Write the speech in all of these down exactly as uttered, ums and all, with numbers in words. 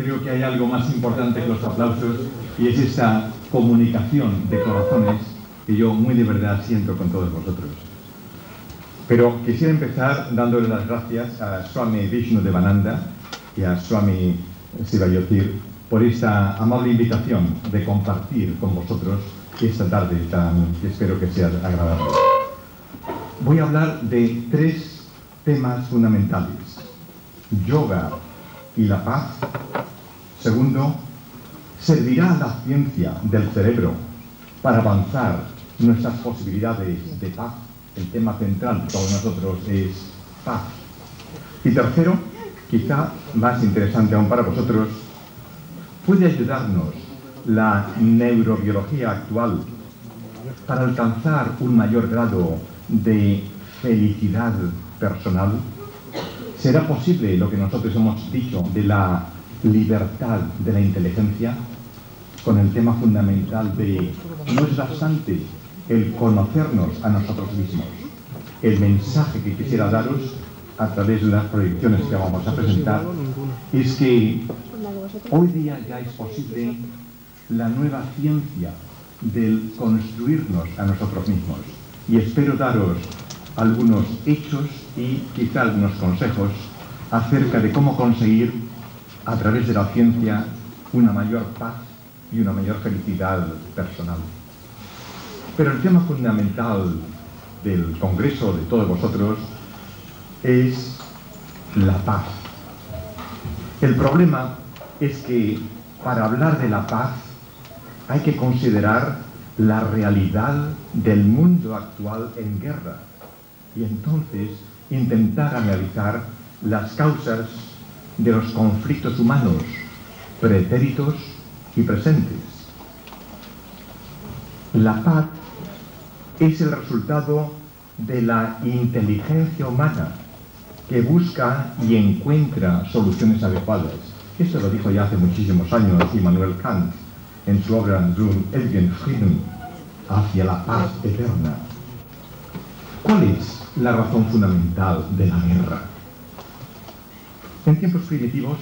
creo que hay algo más importante que los aplausos y es esta comunicación de corazones que yo muy de verdad siento con todos vosotros. Pero quisiera empezar dándole las gracias a Swami Vishnudevananda y a Swami Sivayotir por esta amable invitación de compartir con vosotros esta tarde tan, que espero que sea agradable. Voy a hablar de tres temas fundamentales: yoga y la paz. Segundo, ¿servirá la ciencia del cerebro para avanzar nuestras posibilidades de paz? El tema central de todos nosotros es paz. Y tercero, quizá más interesante aún para vosotros, ¿puede ayudarnos la neurobiología actual para alcanzar un mayor grado de felicidad personal? ¿Será posible lo que nosotros hemos dicho de la libertad de la inteligencia? Con el tema fundamental de no es bastante el conocernos a nosotros mismos. El mensaje que quisiera daros a través de las proyecciones que vamos a presentar es que hoy día ya es posible la nueva ciencia del construirnos a nosotros mismos. Y espero daros algunos hechos y quizá algunos consejos acerca de cómo conseguir a través de la ciencia una mayor paz y una mayor felicidad personal. Pero el tema fundamental del Congreso de todos vosotros es la paz. El problema es que para hablar de la paz hay que considerar la realidad del mundo actual en guerra y entonces intentar analizar las causas de los conflictos humanos pretéritos y presentes. La paz es el resultado de la inteligencia humana que busca y encuentra soluciones adecuadas. Esto lo dijo ya hace muchísimos años Immanuel Kant en su obra Zum ewigen Frieden, hacia la paz eterna. ¿Cuál es la razón fundamental de la guerra? En tiempos primitivos,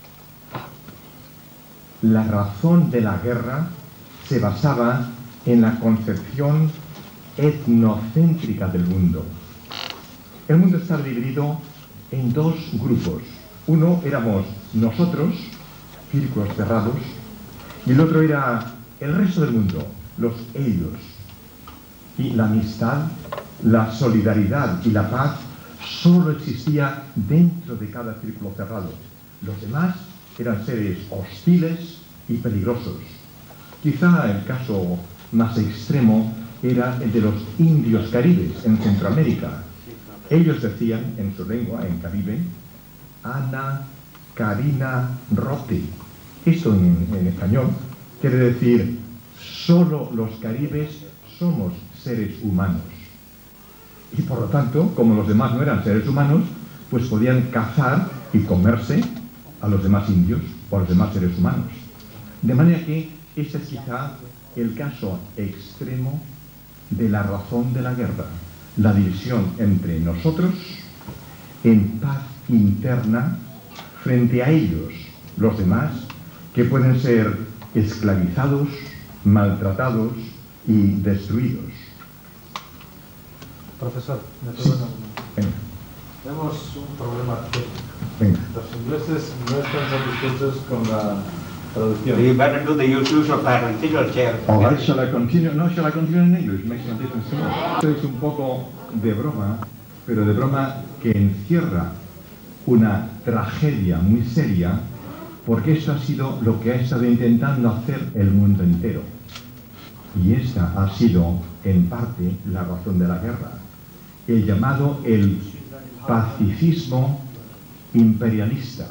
la razón de la guerra se basaba en la concepción etnocéntrica del mundo. El mundo estaba dividido en dos grupos. Uno éramos nosotros, círculos cerrados, y el otro era el resto del mundo, los ellos. Y la amistad, la solidaridad y la paz solo existía dentro de cada círculo cerrado. Los demás eran seres hostiles y peligrosos. Quizá el caso más extremo era el de los indios caribes en Centroamérica. Ellos decían en su lengua, en caribe, Ana Karina Rote. Esto en, en español quiere decir, solo los caribes somos seres humanos. Y por lo tanto, como los demás no eran seres humanos, pues podían cazar y comerse a los demás indios o a los demás seres humanos. De manera que ese es quizá el caso extremo de la razón de la guerra, la división entre nosotros en paz interna frente a ellos, los demás, que pueden ser esclavizados, maltratados y destruidos. Profesor, me Sí. toca. Venga. Tenemos un problema técnico. Venga. Los ingleses no están satisfechos con la traducción. You better do the use of parental chair. All right, shall I continue? No, shall I continue in English? Makes no difference to me. Esto es un poco de broma, pero de broma que encierra una tragedia muy seria, porque esto ha sido lo que ha estado intentando hacer el mundo entero. Y esta ha sido, en parte, la razón de la guerra. El llamado el pacifismo imperialista,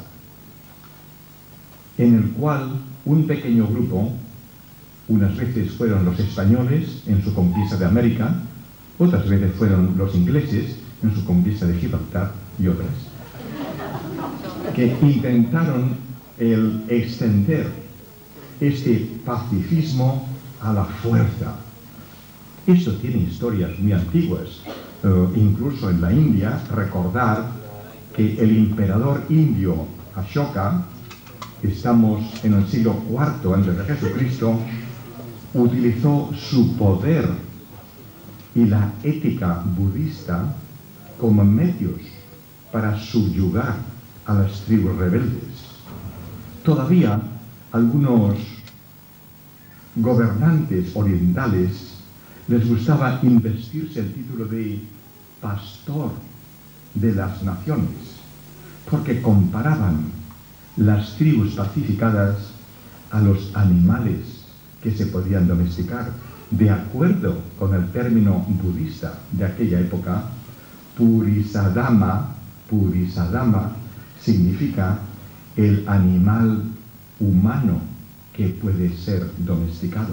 en el cual un pequeño grupo, unas veces fueron los españoles en su conquista de América, otras veces fueron los ingleses en su conquista de Gibraltar y otras, que intentaron el extender este pacifismo a la fuerza. Esto tiene historias muy antiguas, uh, incluso en la India. Recordar que el emperador indio Ashoka estamos en el siglo cuarto antes de Jesucristo, utilizó su poder y la ética budista como medios para subyugar a las tribus rebeldes. Todavía algunos gobernantes orientales les gustaba investirse el título de pastor de las naciones, porque comparaban las tribus pacificadas a los animales que se podían domesticar. De acuerdo con el término budista de aquella época, Purisadama, Purisadama significa el animal humano que puede ser domesticado.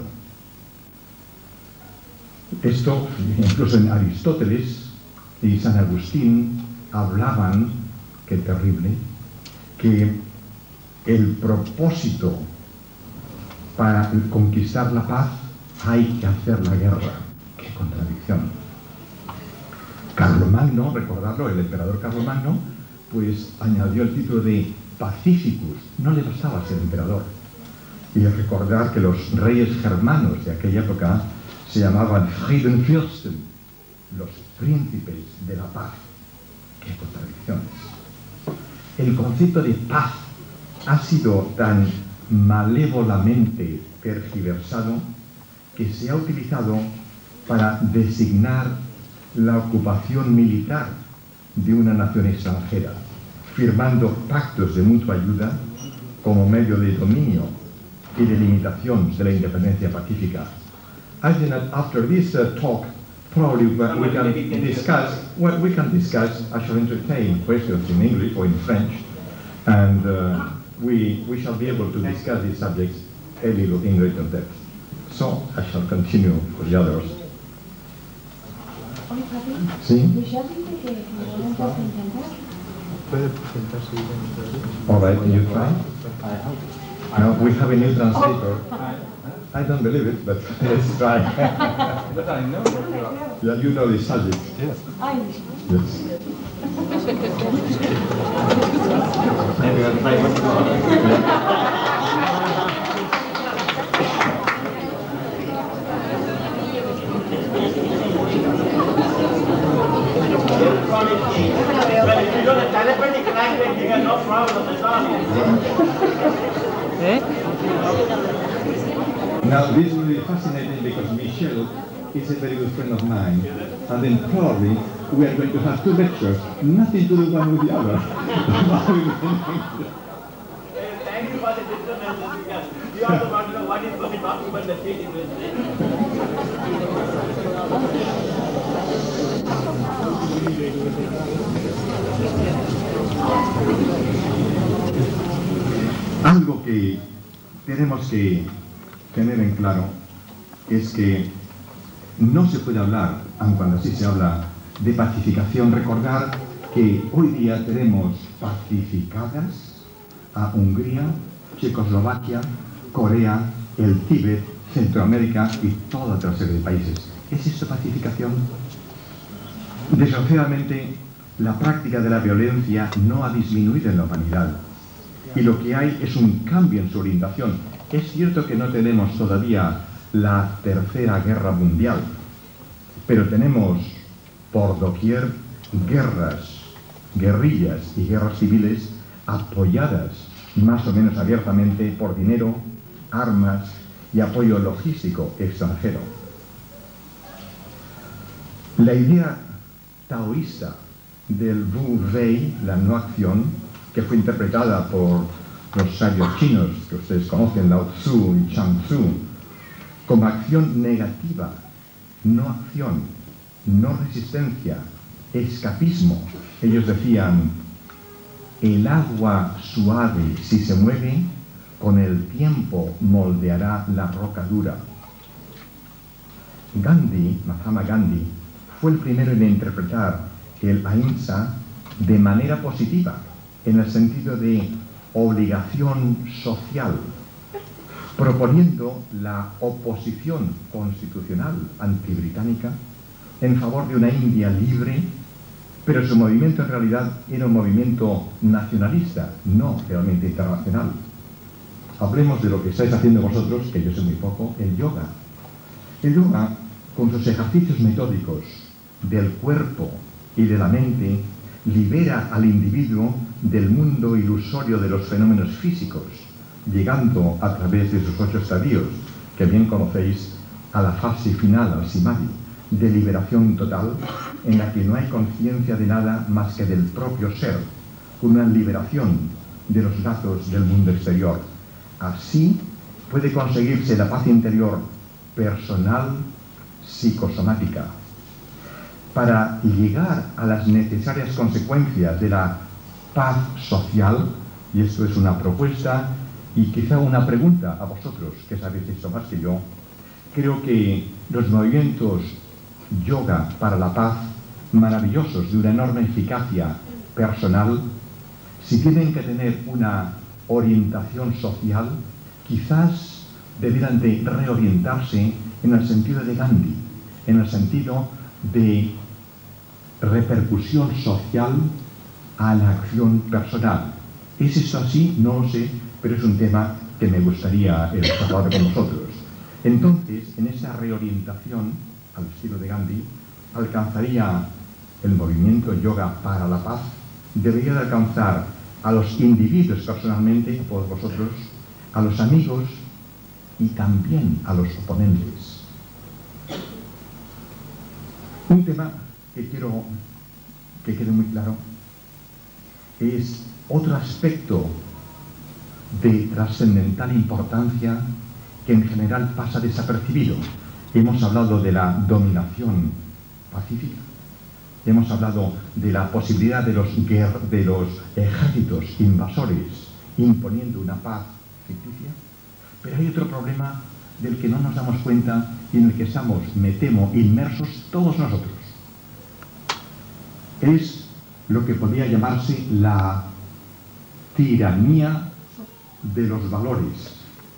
Esto, incluso en Aristóteles y San Agustín hablaban, qué terrible, que el propósito para conquistar la paz hay que hacer la guerra. ¡Qué contradicción! Carlomagno, recordarlo, el emperador Carlomagno, pues añadió el título de Pacificus, no le bastaba ser emperador. Y recordar que los reyes germanos de aquella época se llamaban Friedenfürsten, los príncipes de la paz. ¡Qué contradicciones! El concepto de paz ha sido tan malévolamente tergiversado que se ha utilizado para designar la ocupación militar de una nación extranjera, firmando pactos de mutua ayuda como medio de dominio y de limitación de la independencia pacífica. I think that after this uh, talk, probably uh, we can discuss, well, we can discuss, I shall entertain questions in English or in French, and uh, we, we shall be able to discuss these subjects a little in greater depth. So, I shall continue for the others. ¿Sí? All right, you try? No, we have a new translator. I don't believe it, but let's try. But I know that. Yeah, you know the subject. Yes. Yes. Maybe I'll try one more. But if you know the telepathic language, you have no problem at all. Eh? Now, this will be fascinating because Michelle is a very good friend of mine, and then probably we are going to have two lectures, nothing to do one with the other. Thank you for the disturbance, because you also want to know what is going on about the state Algo que tenemos que tener en claro es que no se puede hablar, aun cuando así se habla, de pacificación. Recordar que hoy día tenemos pacificadas a Hungría, Checoslovaquia, Corea, el Tíbet, Centroamérica y toda otra serie de países. ¿Es esto pacificación? Desgraciadamente, la práctica de la violencia no ha disminuido en la humanidad y lo que hay es un cambio en su orientación. Es cierto que no tenemos todavía la tercera guerra mundial, pero tenemos por doquier guerras, guerrillas y guerras civiles apoyadas más o menos abiertamente por dinero, armas y apoyo logístico extranjero. La idea taoísta del Wu Wei, la no acción, que fue interpretada por los sabios chinos que ustedes conocen, Lao Tzu y Chang Tzu, como acción negativa, no acción, no resistencia, escapismo. Ellos decían, el agua suave, si se mueve, con el tiempo moldeará la roca dura. Gandhi, Mahatma Gandhi, fue el primero en interpretar el ahimsa de manera positiva, en el sentido de obligación social, proponiendo la oposición constitucional antibritánica en favor de una India libre, pero su movimiento en realidad era un movimiento nacionalista, no realmente internacional. hablemos de lo que estáis haciendo vosotros, que yo sé muy poco, el yoga. El yoga, con sus ejercicios metódicos del cuerpo y de la mente, libera al individuo del mundo ilusorio de los fenómenos físicos, llegando a través de sus ocho estadios, que bien conocéis, a la fase final, al samadhi, de liberación total, en la que no hay conciencia de nada más que del propio ser, una liberación de los lazos del mundo exterior. Así puede conseguirse la paz interior personal, psicosomática. Para llegar a las necesarias consecuencias de la paz social, y esto es una propuesta y quizá una pregunta a vosotros, que sabéis esto más que yo, creo que los movimientos yoga para la paz, maravillosos, de una enorme eficacia personal, si tienen que tener una orientación social, quizás debieran de reorientarse en el sentido de Gandhi, en el sentido de repercusión social a la acción personal. ¿Es esto así? No lo sé, pero es un tema que me gustaría eh, hablar con vosotros. Entonces, en esa reorientación al estilo de Gandhi, alcanzaría el movimiento yoga para la paz, debería de alcanzar a los individuos personalmente, a todos vosotros, a los amigos y también a los oponentes. Un tema que quiero que quede muy claro es otro aspecto de trascendental importancia que en general pasa desapercibido. Hemos hablado de la dominación pacífica, hemos hablado de la posibilidad de los, de los ejércitos invasores imponiendo una paz ficticia, pero hay otro problema del que no nos damos cuenta y en el que estamos, me temo, inmersos todos nosotros. Es lo que podría llamarse la tiranía de los valores.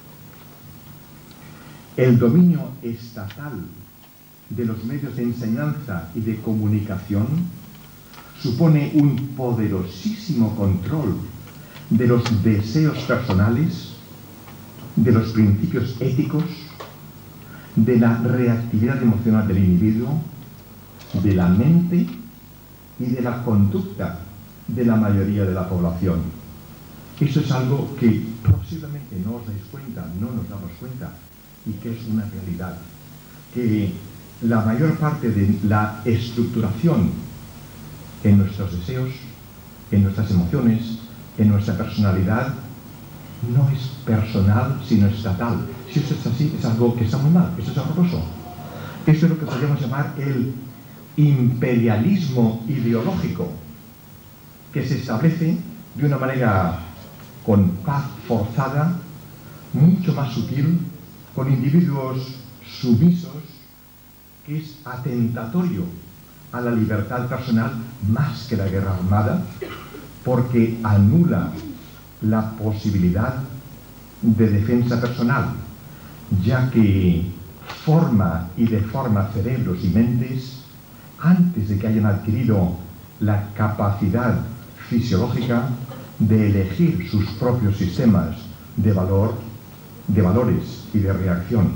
El dominio estatal de los medios de enseñanza y de comunicación supone un poderosísimo control de los deseos personales, de los principios éticos, de la reactividad emocional del individuo, de la mente y de la conducta de la mayoría de la población. Eso es algo que posiblemente no os dais cuenta, no nos damos cuenta, y que es una realidad, que la mayor parte de la estructuración en nuestros deseos, en nuestras emociones, en nuestra personalidad, no es personal, sino estatal. Si eso es así, es algo que está muy mal, eso es horroroso. Eso es lo que podríamos llamar el imperialismo ideológico, que se establece de una manera con paz forzada, mucho más sutil, con individuos sumisos, que es atentatorio a la libertad personal más que la guerra armada, porque anula la posibilidad de defensa personal, ya que forma y deforma cerebros y mentes antes de que hayan adquirido la capacidad fisiológica de elegir sus propios sistemas de valor, de valores y de reacción.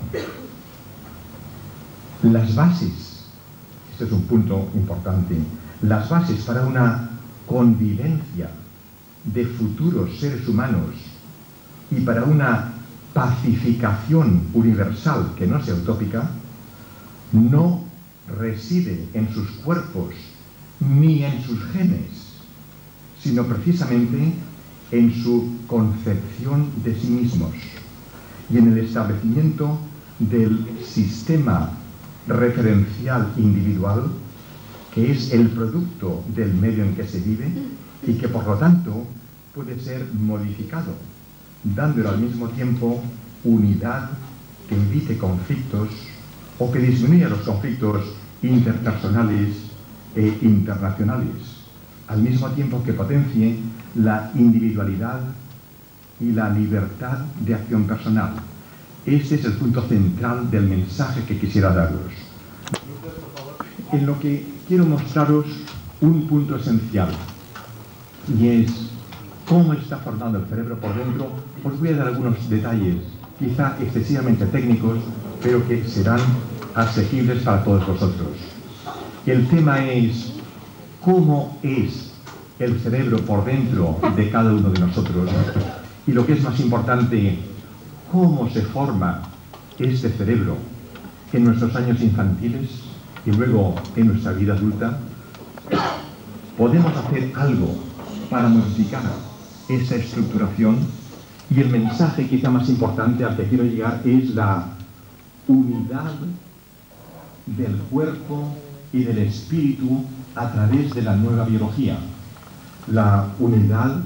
Las bases, este es un punto importante, las bases para una convivencia de futuros seres humanos y para una pacificación universal que no sea utópica, no reside en sus cuerpos ni en sus genes, sino precisamente en su concepción de sí mismos y en el establecimiento del sistema referencial individual, que es el producto del medio en que se vive y que por lo tanto puede ser modificado, dándole al mismo tiempo unidad que evite conflictos o que disminuya los conflictos interpersonales e internacionales, al mismo tiempo que potencie la individualidad y la libertad de acción personal. Este es el punto central del mensaje que quisiera daros. En lo que quiero mostraros un punto esencial, y es cómo está formando el cerebro por dentro, os voy a dar algunos detalles, quizá excesivamente técnicos, pero que serán asequibles para todos vosotros. El tema es cómo es el cerebro por dentro de cada uno de nosotros y, lo que es más importante, cómo se forma este cerebro en nuestros años infantiles y luego en nuestra vida adulta. Podemos hacer algo para modificar esa estructuración, y el mensaje quizá más importante al que quiero llegar es la unidad del cuerpo y del espíritu a través de la nueva biología. La unidad,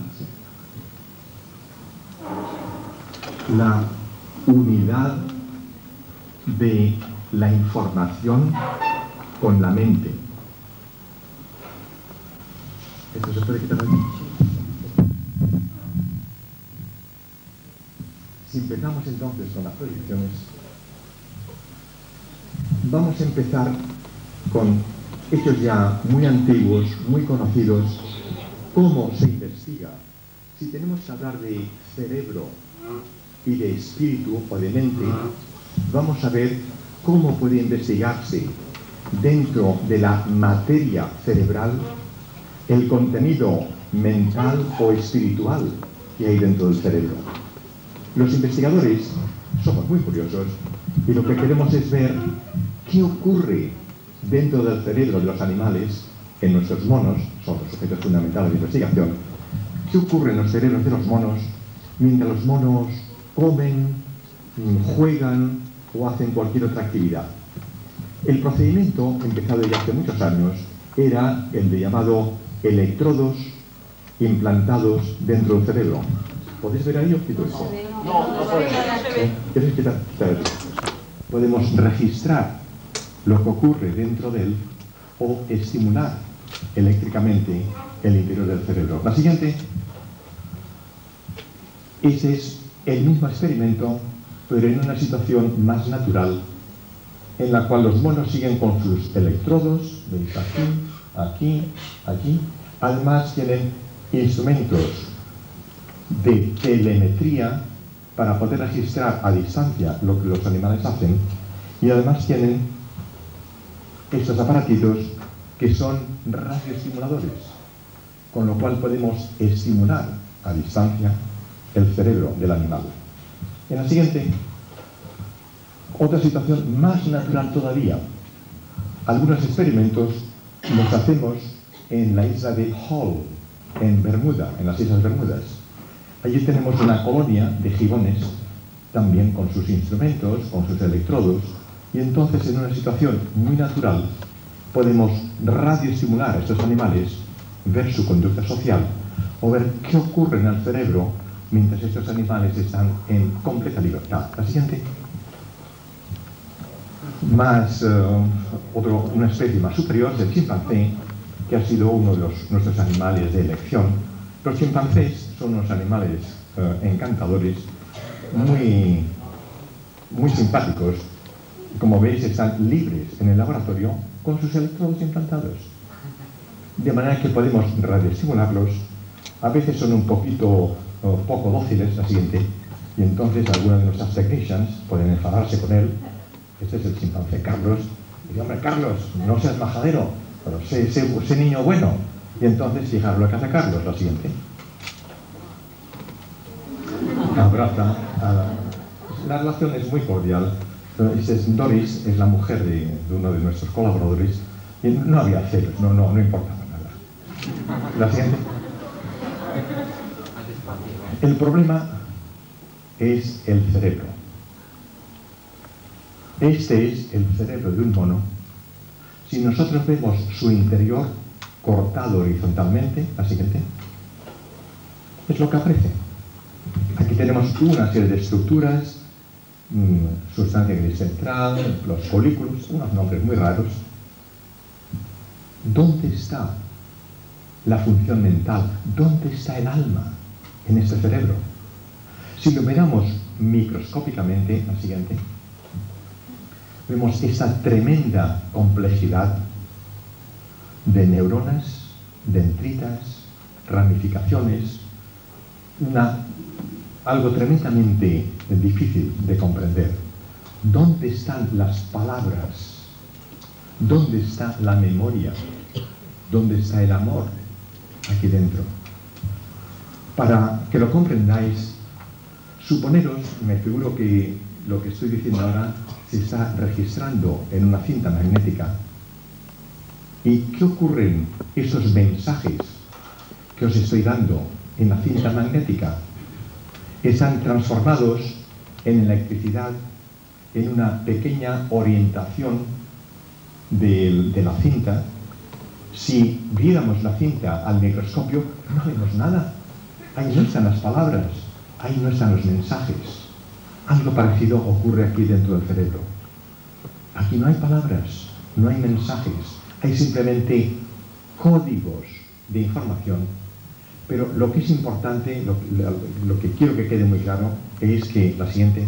la unidad de la información con la mente. ¿Esto se puede quitar aquí? Si empezamos entonces con las proyecciones, vamos a empezar con hechos ya muy antiguos, muy conocidos. ¿Cómo se investiga? Si tenemos que hablar de cerebro y de espíritu o de mente, vamos a ver cómo puede investigarse dentro de la materia cerebral el contenido mental o espiritual que hay dentro del cerebro. Los investigadores somos muy curiosos y lo que queremos es ver qué ocurre dentro del cerebro de los animales, en nuestros monos, son los sujetos fundamentales de investigación, qué ocurre en los cerebros de los monos mientras los monos comen, juegan o hacen cualquier otra actividad. El procedimiento, empezado ya hace muchos años, era el de llamado electrodos implantados dentro del cerebro. ¿Podéis ver ahí o quito esto? No, no puede. ¿Quieres quitar? Quitar. Podemos registrar lo que ocurre dentro de él o estimular eléctricamente el interior del cerebro. La siguiente, ese es el mismo experimento, pero en una situación más natural, en la cual los monos siguen con sus electrodos, veis aquí, aquí, aquí. Además tienen instrumentos de telemetría para poder registrar a distancia lo que los animales hacen, y además tienen estos aparatitos que son radioestimuladores, con lo cual podemos estimular a distancia el cerebro del animal. En la siguiente, otra situación más natural todavía. Algunos experimentos los hacemos en la isla de Hall, en Bermuda, en las Islas Bermudas. Allí tenemos una colonia de gibones, también con sus instrumentos, con sus electrodos, y entonces en una situación muy natural podemos radioestimular a estos animales, ver su conducta social o ver qué ocurre en el cerebro mientras estos animales están en completa libertad. La siguiente. Más, uh, otro, una especie más superior del chimpancé, que ha sido uno de los, nuestros animales de elección. Los chimpancés son unos animales uh, encantadores, muy, muy simpáticos. Como veis, están libres en el laboratorio con sus electrodos implantados. De manera que podemos radioestimularlos. A veces son un poquito, uh, poco dóciles, la siguiente, y entonces algunos de nuestras technicians pueden enfadarse con él. Este es el chimpancé Carlos. Y dice, hombre, Carlos, no seas majadero, pero sé, sé, sé niño bueno. Y entonces, fijaros lo que hace Carlos, la siguiente. Abraza. A... La relación es muy cordial. Es Doris, es la mujer de, de uno de nuestros colaboradores, y no había celos, no, no, no importaba nada. La siguiente. El problema es el cerebro. Este es el cerebro de un mono. Si nosotros vemos su interior cortado horizontalmente, la siguiente, es lo que aparece. Aquí tenemos una serie de estructuras, mmm, sustancia gris central, los folículos, unos nombres muy raros. ¿Dónde está la función mental? ¿Dónde está el alma en este cerebro? Si lo miramos microscópicamente, la siguiente, vemos esa tremenda complejidad de neuronas, dendritas, ramificaciones, una, algo tremendamente difícil de comprender. ¿Dónde están las palabras? ¿Dónde está la memoria? ¿Dónde está el amor? Aquí dentro. Para que lo comprendáis, suponeros, me figuro que lo que estoy diciendo ahora se está registrando en una cinta magnética. ¿Y qué ocurren esos mensajes que os estoy dando en la cinta magnética? Están transformados en electricidad en una pequeña orientación de, de la cinta. Si viéramos la cinta al microscopio, no vemos nada. Ahí no están las palabras, ahí no están los mensajes. Algo parecido ocurre aquí dentro del cerebro. Aquí no hay palabras, no hay mensajes, hay simplemente códigos de información. Pero lo que es importante, lo, lo, lo que quiero que quede muy claro, es que la siguiente: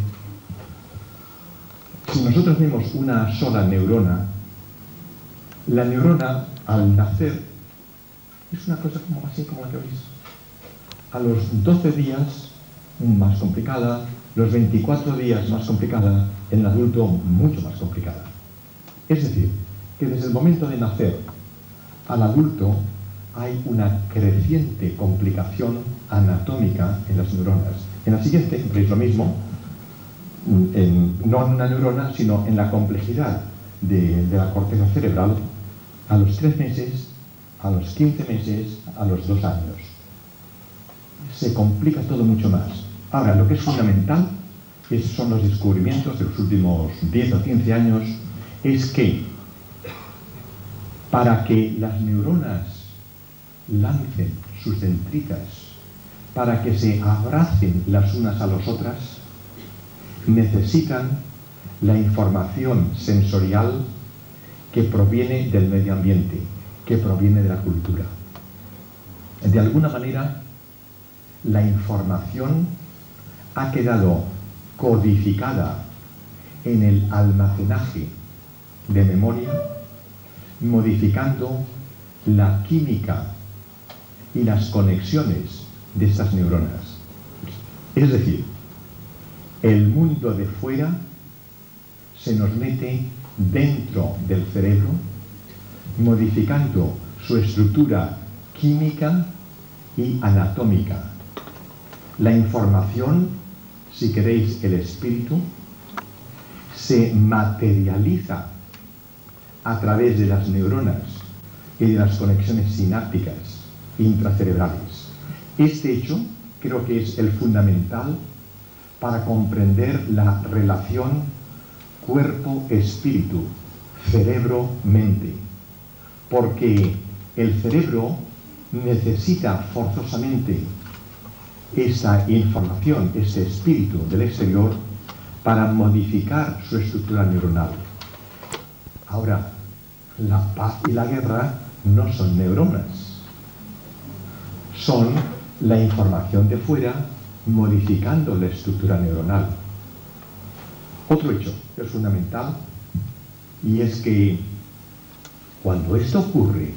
si nosotros vemos una sola neurona, la neurona al nacer es una cosa como así como la que veis. A los doce días más complicada, los veinticuatro días más complicada, en el adulto mucho más complicada. Es decir, que desde el momento de nacer al adulto hay una creciente complicación anatómica en las neuronas. En la siguiente veis lo mismo, en, no en una neurona, sino en la complejidad de, de la corteza cerebral a los tres meses, a los quince meses, a los dos años. Se complica todo mucho más. Ahora, lo que es fundamental es, son los descubrimientos de los últimos diez o quince años, es que para que las neuronas lancen sus dendritas, para que se abracen las unas a las otras, necesitan la información sensorial que proviene del medio ambiente, que proviene de la cultura. De alguna manera, la información ha quedado codificada en el almacenaje de memoria, modificando la química y las conexiones de estas neuronas. Es decir, el mundo de fuera se nos mete dentro del cerebro, modificando su estructura química y anatómica. La información, si queréis el espíritu, se materializa a través de las neuronas y de las conexiones sinápticas intracerebrales. Este hecho creo que es el fundamental para comprender la relación cuerpo-espíritu, cerebro-mente, porque el cerebro necesita forzosamente esta información, este espíritu del exterior, para modificar su estructura neuronal. Ahora, la paz y la guerra no son neuronas, son la información de fuera modificando la estructura neuronal. Otro hecho que es fundamental, y es que cuando esto ocurre,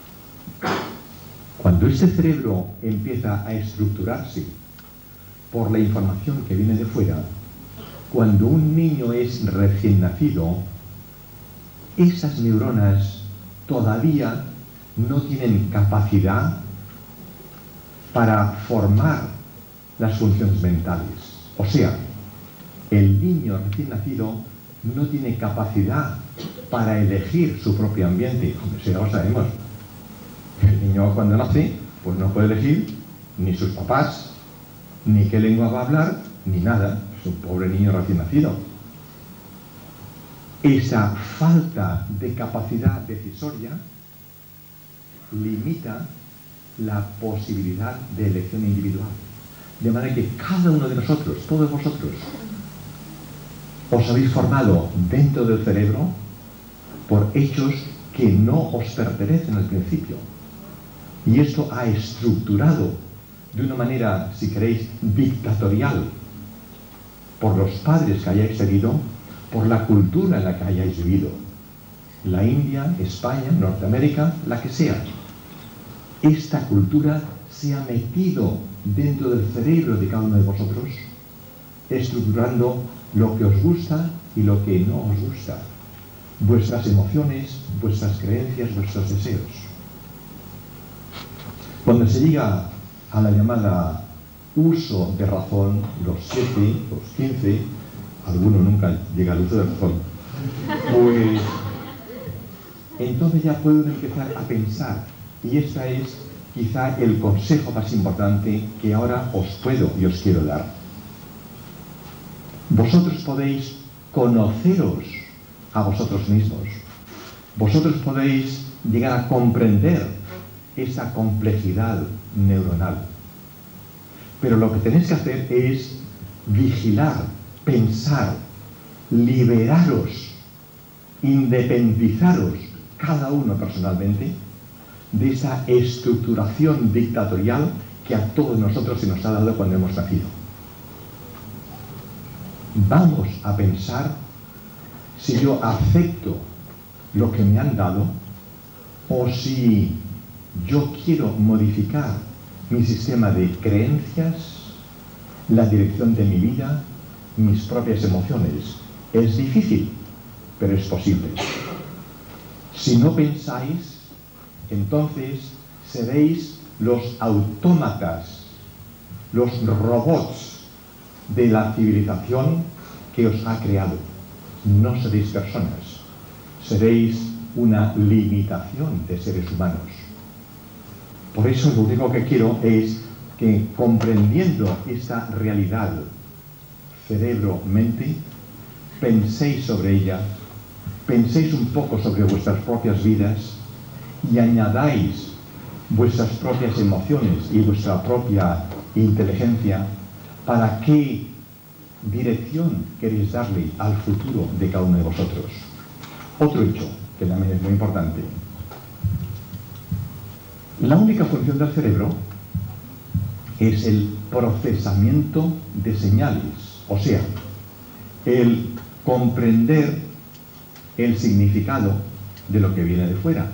cuando este cerebro empieza a estructurarse por la información que viene de fuera, cuando un niño es recién nacido, esas neuronas todavía no tienen capacidad para formar las funciones mentales. O sea, el niño recién nacido no tiene capacidad para elegir su propio ambiente. Hombre, si ya lo sabemos. El niño cuando nace, pues no puede elegir ni sus papás, ni qué lengua va a hablar, ni nada. Es un pobre niño recién nacido. Esa falta de capacidad decisoria limita la posibilidad de elección individual. De manera que cada uno de nosotros, todos vosotros, os habéis formado dentro del cerebro por hechos que no os pertenecen al principio. Y esto ha estructurado de una manera, si queréis, dictatorial, por los padres que hayáis seguido, por la cultura en la que hayáis vivido. La India, España, Norteamérica, la que sea. Esta cultura se ha metido dentro del cerebro de cada uno de vosotros, estructurando lo que os gusta y lo que no os gusta, vuestras emociones, vuestras creencias, vuestros deseos. Cuando se llega a la llamada uso de razón, los siete, los quince, alguno nunca llega al uso de razón, pues entonces ya pueden empezar a pensar, y este es quizá el consejo más importante que ahora os puedo y os quiero dar. Vosotros podéis conoceros a vosotros mismos. Vosotros podéis llegar a comprender esa complejidad neuronal. Pero lo que tenéis que hacer es vigilar, pensar, liberaros, independizaros cada uno personalmente de esa estructuración dictatorial que a todos nosotros se nos ha dado cuando hemos nacido. Vamos a pensar si yo acepto lo que me han dado o si yo quiero modificar mi sistema de creencias, la dirección de mi vida, mis propias emociones. Es difícil, pero es posible. Si no pensáis, entonces seréis los autómatas, los robots de la civilización que os ha creado. No seréis personas, seréis una limitación de seres humanos. Por eso lo único que quiero es que, comprendiendo esta realidad cerebro-mente, penséis sobre ella, penséis un poco sobre vuestras propias vidas y añadáis vuestras propias emociones y vuestra propia inteligencia para qué dirección queréis darle al futuro de cada uno de vosotros. Otro hecho que también es muy importante. La única función del cerebro es el procesamiento de señales, o sea, el comprender el significado de lo que viene de fuera.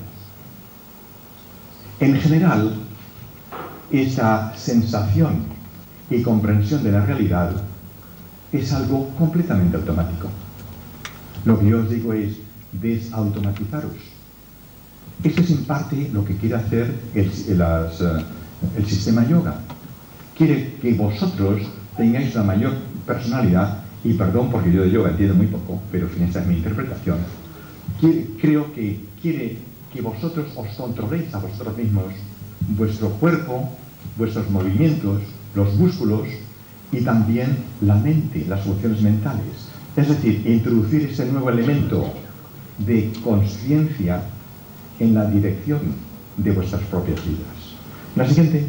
En general, esa sensación y comprensión de la realidad es algo completamente automático. Lo que yo os digo es desautomatizaros. Eso es en parte lo que quiere hacer el, las, el sistema yoga. Quiere que vosotros tengáis una mayor personalidad, y perdón porque yo de yoga entiendo muy poco, pero en fin, esa es mi interpretación. Quiere, creo que quiere que vosotros os controléis a vosotros mismos, vuestro cuerpo, vuestros movimientos, los músculos y también la mente, las funciones mentales. Es decir, introducir ese nuevo elemento de conciencia en la dirección de vuestras propias vidas. La siguiente.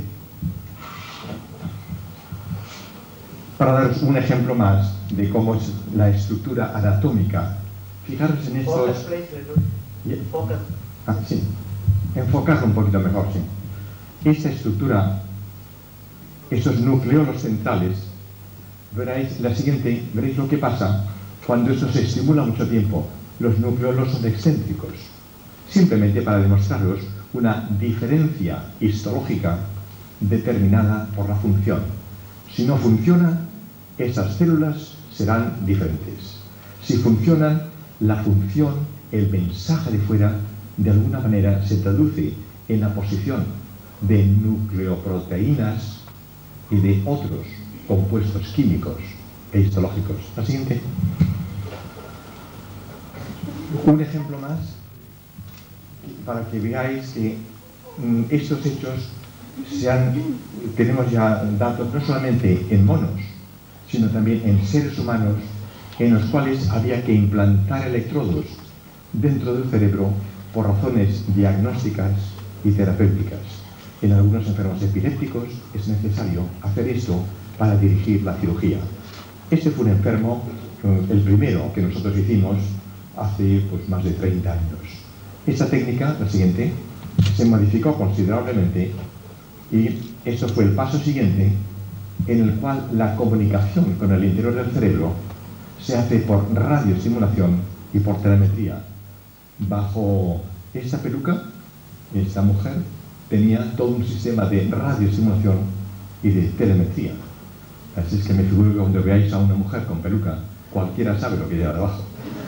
Para daros un ejemplo más de cómo es la estructura anatómica, fijaros en estos... Focus. Ah, sí. Enfocarlo un poquito mejor, sí. Esta estructura, estos nucleolos centrales, veréis la siguiente, veréis lo que pasa cuando esto se estimula mucho tiempo. Los nucleolos son excéntricos, simplemente para demostraros una diferencia histológica determinada por la función. Si no funciona, esas células serán diferentes. Si funcionan, la función, el mensaje de fuera, de alguna manera se traduce en la posición de nucleoproteínas y de otros compuestos químicos e histológicos. La siguiente. Un ejemplo más para que veáis que mm, estos hechos se han, tenemos ya datos no solamente en monos, sino también en seres humanos en los cuales había que implantar electrodos dentro del cerebro por razones diagnósticas y terapéuticas. En algunos enfermos epilépticos es necesario hacer esto para dirigir la cirugía. Este fue un enfermo, el primero que nosotros hicimos hace pues, más de treinta años. Esta técnica, la siguiente, se modificó considerablemente y esto fue el paso siguiente en el cual la comunicación con el interior del cerebro se hace por radioestimulación y por telemetría. Bajo esta peluca, esta mujer tenía todo un sistema de radioestimulación y de telemetría. Así es que me figuro que cuando veáis a una mujer con peluca, cualquiera sabe lo que lleva debajo.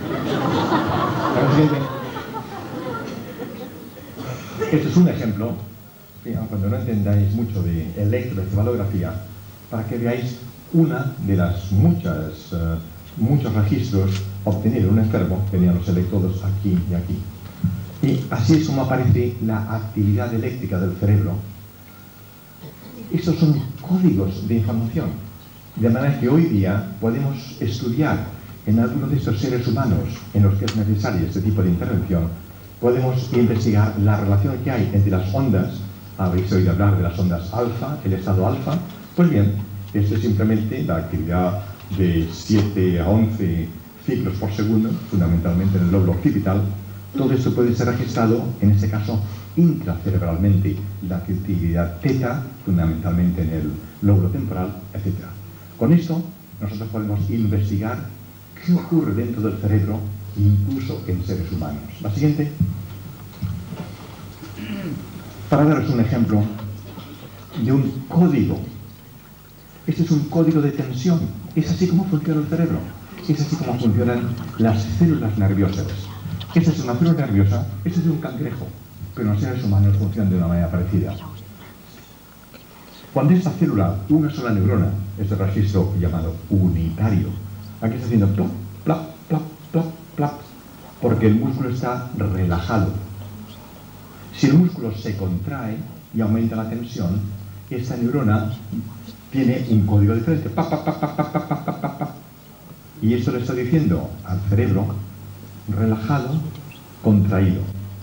Esto es un ejemplo, cuando no entendáis mucho de electroencefalografía, para que veáis una de las muchas, uh, muchos registros obtenidos en un enfermo. Tenían los electrodos aquí y aquí. Y así es como aparece la actividad eléctrica del cerebro. Estos son códigos de información, de manera que hoy día podemos estudiar en algunos de estos seres humanos en los que es necesaria este tipo de intervención. Podemos investigar la relación que hay entre las ondas. Habéis oído hablar de las ondas alfa, el estado alfa. Pues bien, esto es simplemente la actividad de siete a once ciclos por segundo, fundamentalmente en el lóbulo occipital. Todo esto puede ser registrado, en este caso, intracerebralmente, la actividad teta, fundamentalmente en el lóbulo temporal, etcétera. Con esto, nosotros podemos investigar qué ocurre dentro del cerebro, incluso en seres humanos. La siguiente. Para daros un ejemplo de un código. Este es un código de tensión. Es así como funciona el cerebro. Es así como funcionan las células nerviosas. Esta es una célula nerviosa, este es de un cangrejo, pero en los seres humanos funciona de una manera parecida. Cuando esta célula, una sola neurona, es el registro llamado unitario, aquí está haciendo plop, plop, plop, plop, plop, porque el músculo está relajado. Si el músculo se contrae y aumenta la tensión, esta neurona tiene un código diferente, pa, pa, pa, pa, pa, pa, pa, pa, pa. Y esto le está diciendo al cerebro relajado, contraído.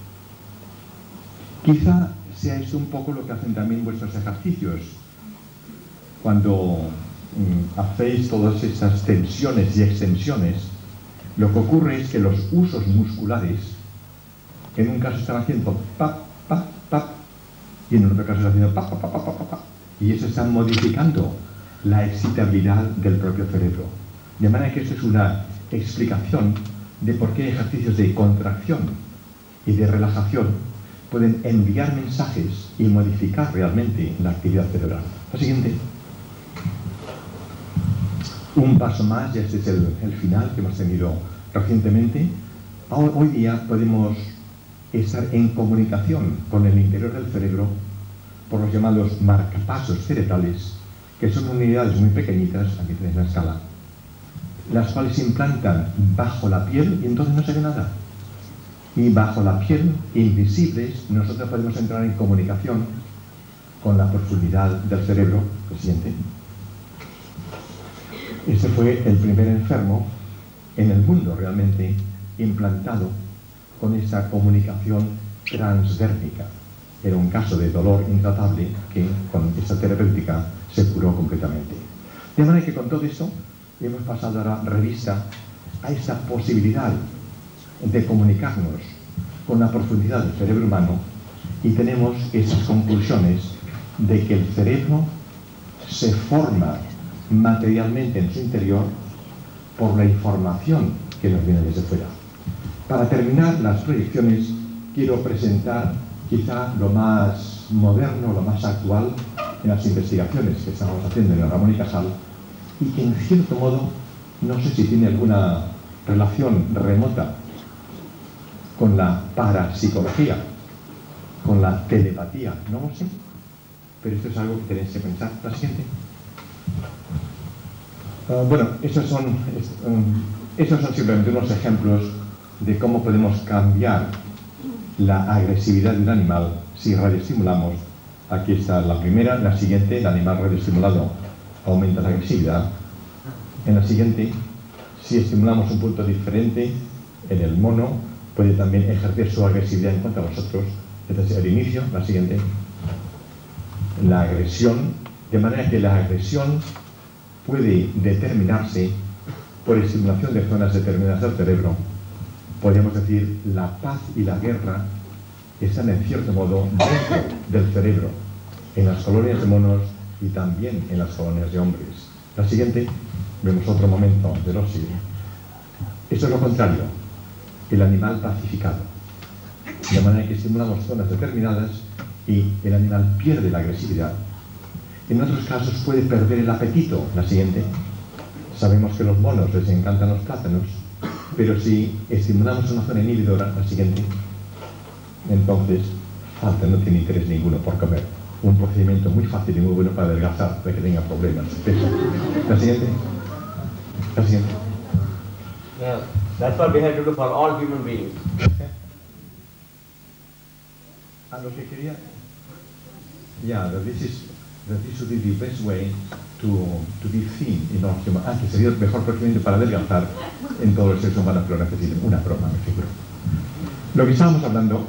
Quizá sea esto un poco lo que hacen también vuestros ejercicios. Cuando mm, hacéis todas estas tensiones y extensiones, lo que ocurre es que los usos musculares, en un caso están haciendo pa, pa, pa, y en otro caso están haciendo pa, pa, pa, pa, pa, pa, y eso está modificando la excitabilidad del propio cerebro. De manera que esto es una explicación de por qué ejercicios de contracción y de relajación pueden enviar mensajes y modificar realmente la actividad cerebral. La siguiente. Un paso más, y este es el, el final que hemos tenido recientemente. Hoy, hoy día podemos estar en comunicación con el interior del cerebro por los llamados marcapasos cerebrales, que son unidades muy pequeñitas, aquí tenéis la escala, las cuales se implantan bajo la piel y entonces no se ve nada. Y bajo la piel, invisibles, nosotros podemos entrar en comunicación con la profundidad del cerebro. El siguiente. Este fue el primer enfermo en el mundo realmente implantado con esta comunicación transdérmica. Era un caso de dolor intratable que con esta terapéutica se curó completamente. De manera que con todo esto hemos pasado ahora revista a esta posibilidad de comunicarnos con la profundidad del cerebro humano y tenemos esas conclusiones de que el cerebro se forma materialmente en su interior por la información que nos viene desde fuera. Para terminar las proyecciones, quiero presentar quizá lo más moderno, lo más actual en las investigaciones que estamos haciendo en el Ramón y Cajal, y que en cierto modo, no sé si tiene alguna relación remota con la parapsicología, con la telepatía, no lo sé, pero esto es algo que tenéis que pensar. La siguiente. Uh, bueno, estos son, es, um, estos son simplemente unos ejemplos de cómo podemos cambiar la agresividad de un animal si radioestimulamos. Aquí está la primera, la siguiente, el animal radioestimulado aumenta la agresividad. En la siguiente, si estimulamos un punto diferente en el mono, puede también ejercer su agresividad en cuanto a vosotros. Este es el inicio. La siguiente, la agresión, de manera que la agresión puede determinarse por estimulación de zonas determinadas del cerebro. Podríamos decir, la paz y la guerra están en cierto modo dentro del cerebro, en las colonias de monos y también en las colonias de hombres. La siguiente, vemos otro momento del óxido. Esto es lo contrario, el animal pacificado. De manera que estimulamos zonas determinadas y el animal pierde la agresividad. En otros casos puede perder el apetito. La siguiente. Sabemos que a los monos les encantan los plátanos, pero si estimulamos una zona inhibidora, la siguiente, entonces falta, no tiene interés ninguno por comer. Un procedimiento muy fácil y muy bueno para adelgazar, para que tenga problemas. La siguiente. La siguiente. Yeah, that's what we have to do for all human beings. A lo que quería. Yeah, that this is that this would be the best way to to be thin in all human. Ah, que sería el mejor procedimiento para adelgazar en todos los seres humanos que lo necesiten. Una broma, me figuro. Lo que estábamos hablando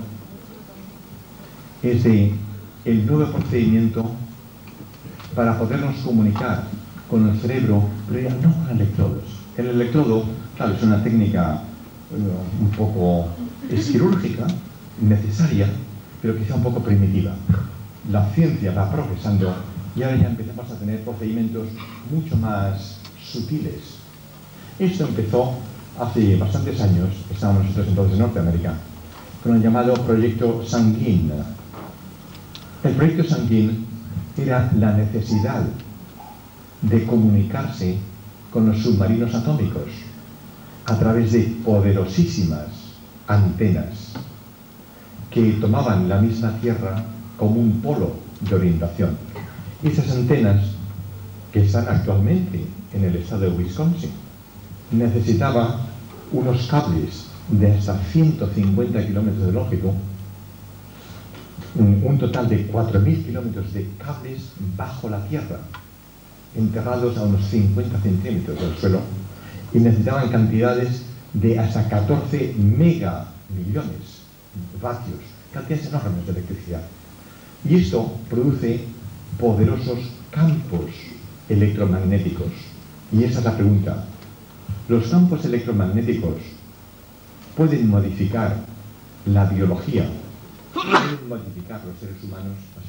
es de el nuevo procedimiento para podernos comunicar con el cerebro, pero ya no con electrodos. El electrodo, claro, es una técnica uh, un poco es quirúrgica, necesaria, pero quizá un poco primitiva. La ciencia va progresando y ahora ya empezamos a tener procedimientos mucho más sutiles. Esto empezó hace bastantes años, estábamos nosotros entonces en Norteamérica, con el llamado Proyecto Sanguine. El Proyecto Sanguine era la necesidad de comunicarse con los submarinos atómicos a través de poderosísimas antenas que tomaban la misma Tierra como un polo de orientación. Esas antenas, que están actualmente en el estado de Wisconsin, necesitaban unos cables de hasta ciento cincuenta kilómetros de longitud, un, un total de cuatro mil kilómetros de cables bajo la Tierra, enterrados a unos cincuenta centímetros del suelo, y necesitaban cantidades de hasta catorce megamillones de vatios, cantidades enormes de electricidad. Y esto produce poderosos campos electromagnéticos. Y esa es la pregunta. ¿Los campos electromagnéticos pueden modificar la biología? ¿Pueden modificar los seres humanos? Así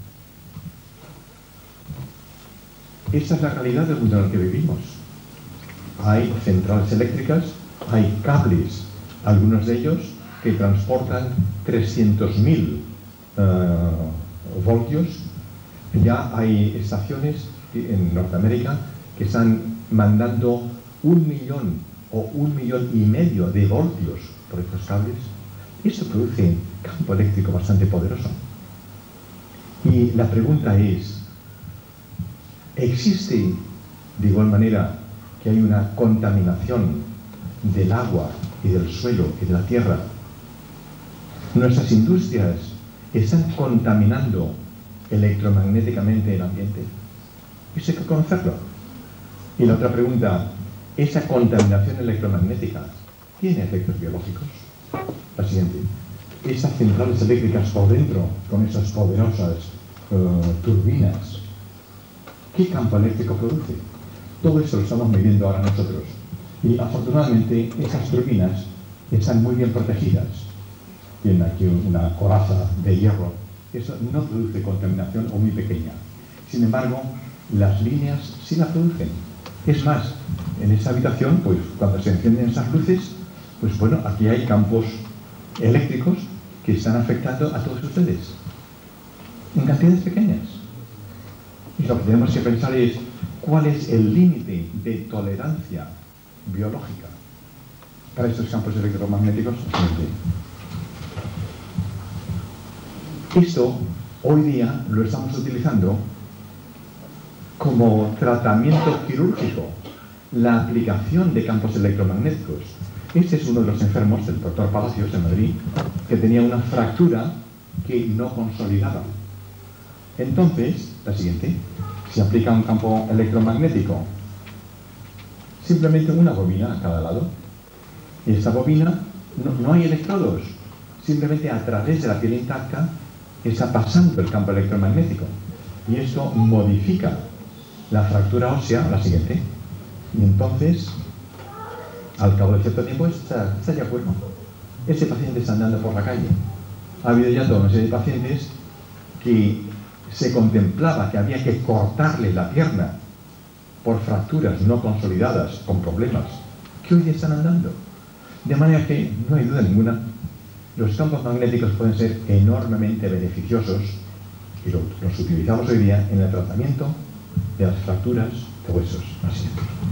es. Esta es la realidad del mundo en el que vivimos. Hay centrales eléctricas, hay cables, algunos de ellos que transportan trescientos mil uh, voltios. Ya hay estaciones en Norteamérica que están mandando un millón o un millón y medio de voltios por estos cables. Esto produce un campo eléctrico bastante poderoso. Y la pregunta es, ¿existe de igual manera que hay una contaminación del agua y del suelo y de la tierra? ¿Nuestras industrias están contaminando electromagnéticamente el ambiente? Eso hay que conocerlo. Y la otra pregunta, ¿esa contaminación electromagnética tiene efectos biológicos? La siguiente, esas centrales eléctricas por dentro, con esas poderosas uh, turbinas, ¿qué campo eléctrico produce? Todo eso lo estamos midiendo ahora nosotros. Y afortunadamente esas turbinas están muy bien protegidas. Tienen aquí una coraza de hierro. Eso no produce contaminación o muy pequeña. Sin embargo, las líneas sí la producen. Es más, en esta habitación, pues cuando se encienden esas luces, pues bueno, aquí hay campos eléctricos que están afectando a todos ustedes. En cantidades pequeñas. Y lo que tenemos que pensar es cuál es el límite de tolerancia biológica para estos campos electromagnéticos. Esto hoy día lo estamos utilizando como tratamiento quirúrgico, la aplicación de campos electromagnéticos. Este es uno de los enfermos del doctor Palacios en Madrid, que tenía una fractura que no consolidaba. Entonces, la siguiente, se aplica un campo electromagnético, simplemente una bobina a cada lado. Y esta bobina, no, no hay electrodos, simplemente a través de la piel intacta está pasando el campo electromagnético. Y esto modifica la fractura ósea, la siguiente. Y entonces, al cabo de cierto tiempo, está, está ya cuerno. Ese paciente está andando por la calle. Ha habido ya toda una serie de pacientes que se contemplaba que había que cortarle la pierna por fracturas no consolidadas, con problemas, que hoy están andando. De manera que no hay duda ninguna Los campos magnéticos pueden ser enormemente beneficiosos y lo- los utilizamos hoy día en el tratamiento de las fracturas de huesos. Así.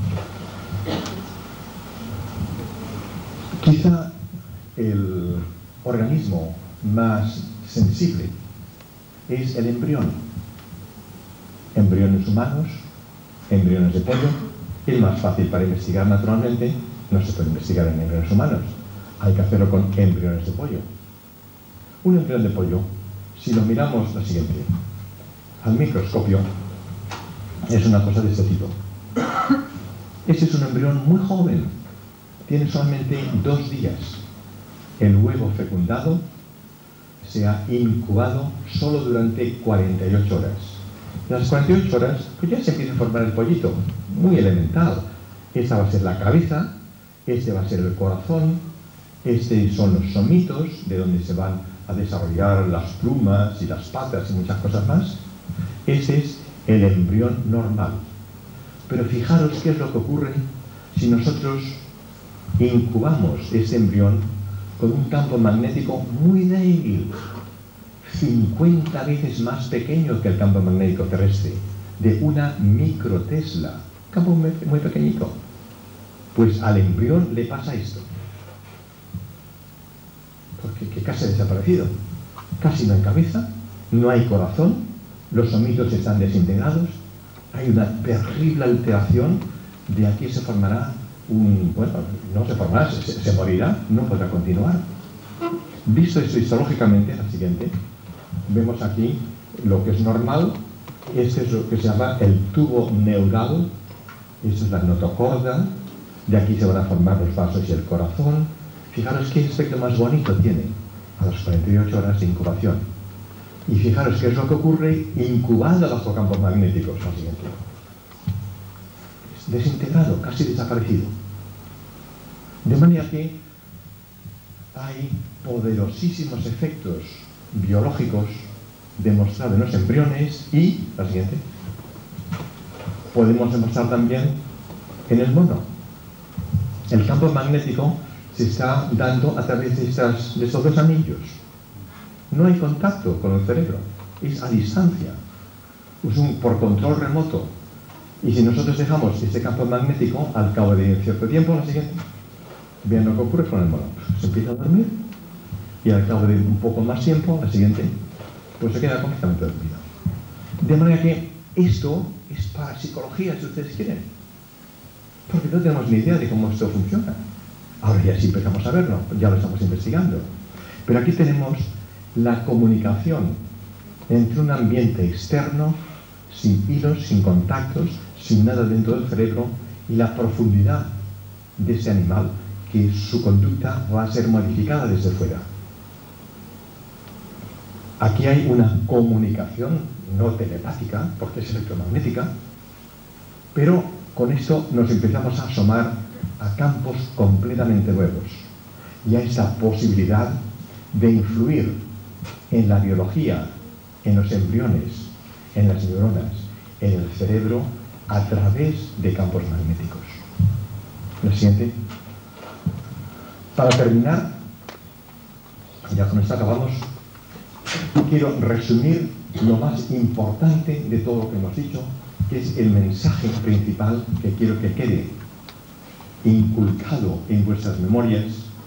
Quizá el organismo más sensible es el embrión. Embriones humanos, embriones de pollo. Es más fácil para investigar naturalmente, no se puede investigar en embriones humanos. Hay que hacerlo con embriones de pollo. Un embrión de pollo, si lo miramos lo siguiente, al microscopio, es una cosa de este tipo. Este es un embrión muy joven, tiene solamente dos días. El huevo fecundado se ha incubado solo durante cuarenta y ocho horas. En las cuarenta y ocho horas, pues ya se empieza a formar el pollito, muy elemental. Esta va a ser la cabeza, este va a ser el corazón, estos son los somitos, de donde se van a desarrollar las plumas y las patas y muchas cosas más. Ese es el embrión normal. Pero fijaros qué es lo que ocurre si nosotros incubamos este embrión con un campo magnético muy débil, cincuenta veces más pequeño que el campo magnético terrestre, de una microtesla, campo muy, muy pequeñito. Pues al embrión le pasa esto. Porque que casi ha desaparecido. Casi no hay cabeza, no hay corazón, los somitos están desintegrados, hay una terrible alteración. De aquí se formará un... bueno, no se formará, se, se morirá, no podrá continuar. Visto esto histológicamente, la siguiente, vemos aquí lo que es normal. Este es lo que se llama el tubo neural, esto es la notocorda, de aquí se van a formar los vasos y el corazón. Fijaros qué aspecto más bonito tiene a las cuarenta y ocho horas de incubación. Y fijaros qué es lo que ocurre incubando bajo campos magnéticos, lo siguiente. Es desintegrado, casi desaparecido. De manera que hay poderosísimos efectos biológicos demostrados en los embriones y, la siguiente, podemos demostrar también en el mono. El campo magnético se está dando a través de, estas, de estos dos anillos. No hay contacto con el cerebro, es a distancia, es un por control remoto. Y si nosotros dejamos este campo magnético, al cabo de cierto tiempo, la siguiente, vean lo que ocurre con el mono. Se empieza a dormir y al cabo de un poco más tiempo, la siguiente, pues se queda completamente dormido. De manera que esto es para psicología, si ustedes quieren, porque no tenemos ni idea de cómo esto funciona. Ahora ya sí empezamos a verlo, ya lo estamos investigando. Pero aquí tenemos la comunicación entre un ambiente externo, sin hilos, sin contactos, sin nada dentro del cerebro, y la profundidad de ese animal, que su conducta va a ser modificada desde fuera. Aquí hay una comunicación no telepática, porque es electromagnética, pero con esto nos empezamos a asomar a campos completamente nuevos y a esta posibilidad de influir en la biología, en los embriones, en las neuronas, en el cerebro, a través de campos magnéticos. Lo siguiente. Para terminar, ya con esto acabamos, quiero resumir lo más importante de todo lo que hemos dicho, que es el mensaje principal que quiero que quede inculcado en vuestras memorias,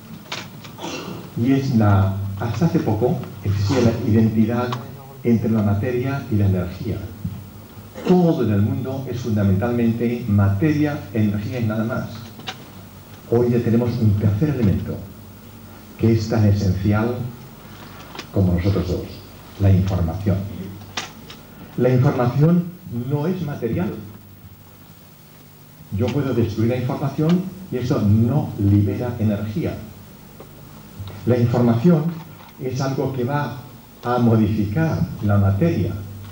y es la, hasta hace poco existía la identidad entre la materia y la energía. Todo en el mundo es fundamentalmente materia, energía y nada más. Hoy ya tenemos un tercer elemento que es tan esencial como nosotros dos, la información. La información no es material. Yo puedo destruir la información y eso no libera energía. La información es algo que va a modificar la materia.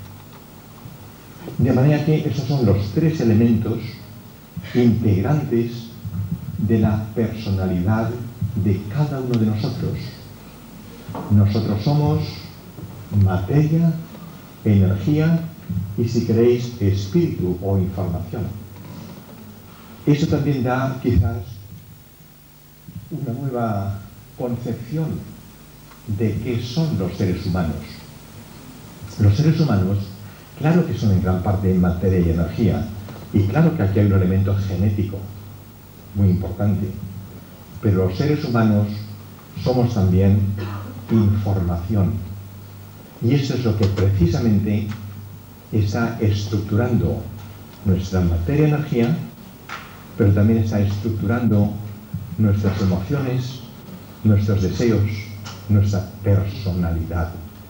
De manera que esos son los tres elementos integrantes de la personalidad de cada uno de nosotros. Nosotros somos materia, energía y, si queréis, espíritu o información. Eso también da quizás una nueva concepción de qué son los seres humanos. Los seres humanos, claro que son en gran parte materia y energía, y claro que aquí hay un elemento genético muy importante, pero los seres humanos somos también información. Y eso es lo que precisamente está estructurando nuestra materia y energía, pero también está estructurando nuestras emociones, nuestros deseos, nuestra personalidad.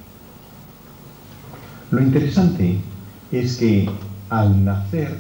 Lo interesante es que al nacer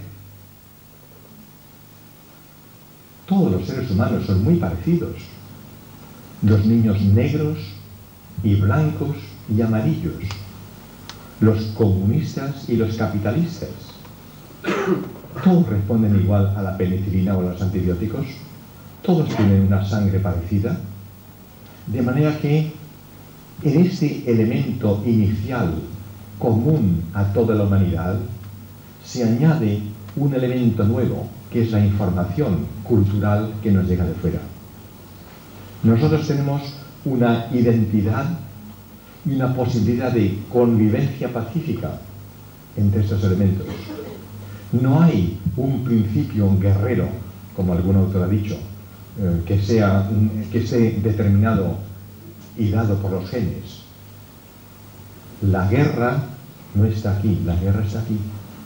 todos los seres humanos son muy parecidos. Los niños negros y blancos y amarillos, los comunistas y los capitalistas, todos responden igual a la penicilina o a los antibióticos, todos tienen una sangre parecida, de manera que en este elemento inicial común a toda la humanidad se añade un elemento nuevo, que es la información cultural que nos llega de fuera. Nosotros tenemos una identidad y una posibilidad de convivencia pacífica entre estos elementos. No hay un principio guerrero, como algún autor ha dicho, eh, que, sea, que esté determinado y dado por los genes. La guerra no está aquí, la guerra está aquí.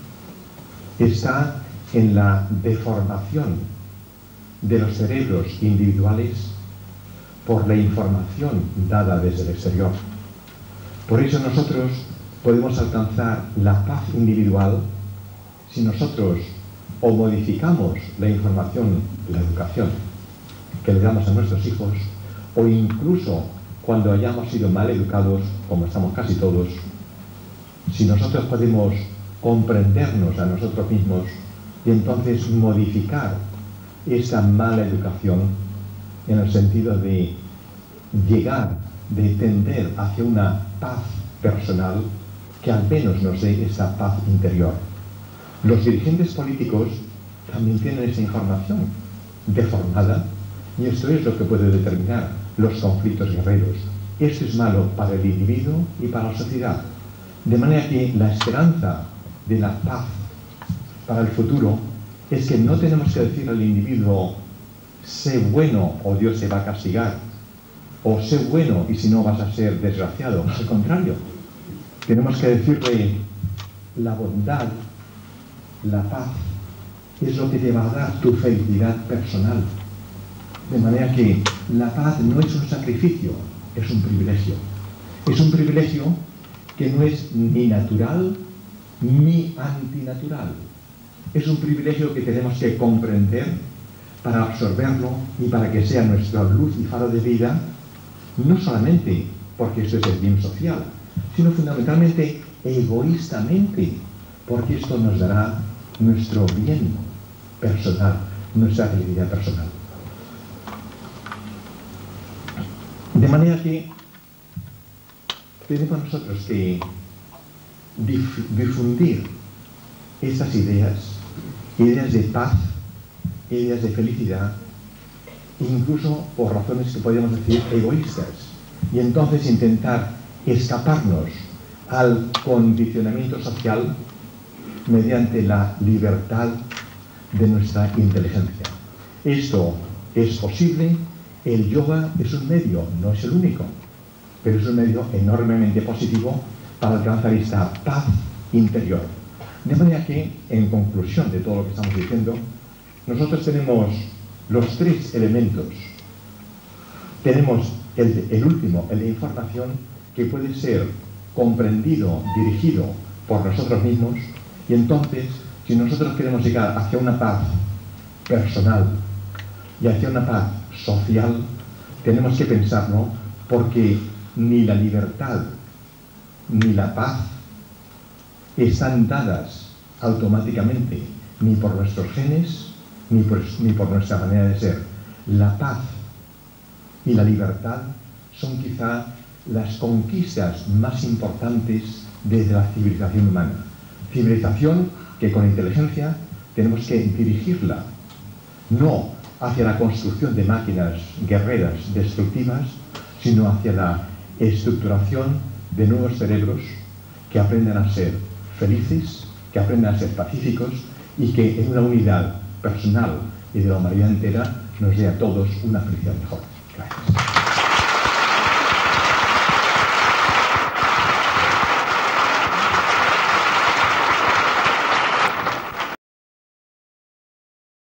Está en la deformación de los cerebros individuales por la información dada desde el exterior. Por eso nosotros podemos alcanzar la paz individual si nosotros o modificamos la información, la educación que le damos a nuestros hijos, o incluso cuando hayamos sido mal educados, como estamos casi todos, si nosotros podemos comprendernos a nosotros mismos y entonces modificar esa mala educación en el sentido de llegar, de tender hacia una paz personal que al menos nos dé esa paz interior. Los dirigentes políticos también tienen esa información deformada y esto es lo que puede determinar los conflictos guerreros. Esto es malo para el individuo y para la sociedad. De manera que la esperanza de la paz para el futuro es que no tenemos que decir al individuo sé bueno o Dios te va a castigar, o sé bueno y si no vas a ser desgraciado. Al contrario, tenemos que decirle la bondad, la paz es lo que te va a dar tu felicidad personal. De manera que la paz no es un sacrificio, es un privilegio. Es un privilegio que no es ni natural ni antinatural. Es un privilegio que tenemos que comprender para absorberlo y para que sea nuestra luz y faro de vida, no solamente porque esto es el bien social, sino fundamentalmente egoístamente, porque esto nos dará nuestro bien personal, nuestra felicidad personal. De manera que tenemos nosotros que dif difundir estas ideas, ideas de paz, ideas de felicidad, incluso por razones que podríamos decir egoístas, y entonces intentar escaparnos al condicionamiento social mediante la libertad de nuestra inteligencia. Esto es posible. El yoga es un medio, no es el único, pero es un medio enormemente positivo para alcanzar esta paz interior. De manera que, en conclusión de todo lo que estamos diciendo, nosotros tenemos los tres elementos. Tenemos el, el último, el de información, que puede ser comprendido, dirigido por nosotros mismos, y entonces, si nosotros queremos llegar hacia una paz personal y hacia una paz social, tenemos que pensarlo, porque ni la libertad ni la paz están dadas automáticamente ni por nuestros genes ni por, ni por nuestra manera de ser. La paz y la libertad son quizá las conquistas más importantes desde la civilización humana. Civilización que con inteligencia tenemos que dirigirla, no hacia la construcción de máquinas guerreras destructivas, sino hacia la estructuración de nuevos cerebros que aprendan a ser felices, que aprendan a ser pacíficos y que en una unidad personal y de la humanidad entera nos dé a todos una felicidad mejor. Gracias.